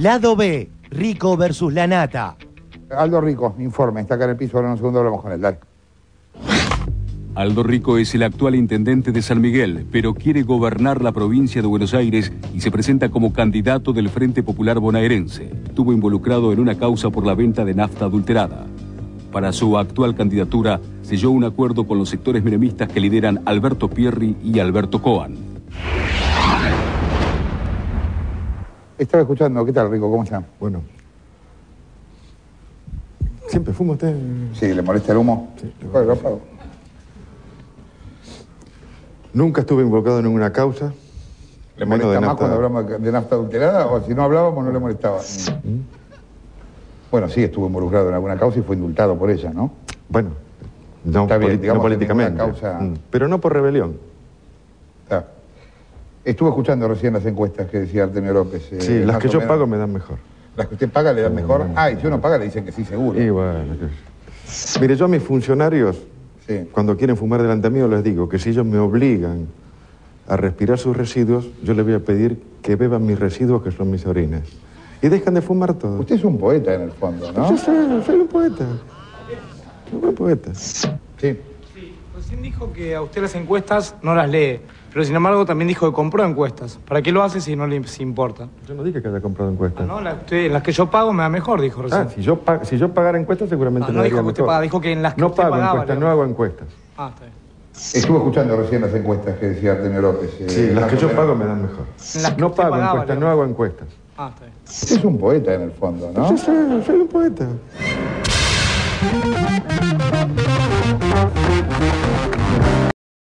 Lado B, Rico versus la Nata. Aldo Rico, informe, está acá en el piso, ahora en un segundo hablamos con él, dale. Aldo Rico es el actual intendente de San Miguel, pero quiere gobernar la provincia de Buenos Aires y se presenta como candidato del Frente Popular Bonaerense. Estuvo involucrado en una causa por la venta de nafta adulterada. Para su actual candidatura, selló un acuerdo con los sectores menemistas que lideran Alberto Pierri y Alberto Coan. Estaba escuchando, ¿qué tal, Rico? ¿Cómo está? Bueno. ¿Siempre fuma usted? Sí, ¿le molesta el humo? Sí. Bueno, lo apago. Nunca estuve involucrado en ninguna causa. ¿Le molesta más cuando hablamos de nafta adulterada o si no hablábamos no le molestaba? Bueno, sí, estuvo involucrado en alguna causa y fue indultado por ella, ¿no? Bueno, no, Está bien, digamos, no políticamente. Causa... Pero no por rebelión. Está. Estuve escuchando recién las encuestas que decía Artemio López. Sí, las que yo pago me dan mejor. ¿Las que usted paga le dan mejor? Ah, y si uno paga le dicen que sí, seguro. Y bueno, mire, yo a mis funcionarios, sí, cuando quieren fumar delante mío, les digo que si ellos me obligan a respirar sus residuos, yo les voy a pedir que beban mis residuos, que son mis orines. Y dejan de fumar todo. Usted es un poeta en el fondo, ¿no? Yo soy un poeta. Soy un buen poeta. Sí. Sí, recién dijo que a usted las encuestas no las lee, pero sin embargo también dijo que compró encuestas. ¿Para qué lo hace si no le importa? Yo no dije que haya comprado encuestas. No, las que yo pago me da mejor, dijo recién. Ah, si yo pagara encuestas seguramente no me dijo daría que usted mejor. paga, dijo que en las que no usted pago pagaba, encuestas, no hago encuestas. Ah, está bien. Estuve escuchando recién las encuestas que decía Artemio López. Sí, las que yo pago me dan mejor. Las que No usted pago pagaba, encuestas, no hago encuestas. Ah, está bien. Usted es un poeta en el fondo, ¿no? Yo soy un poeta.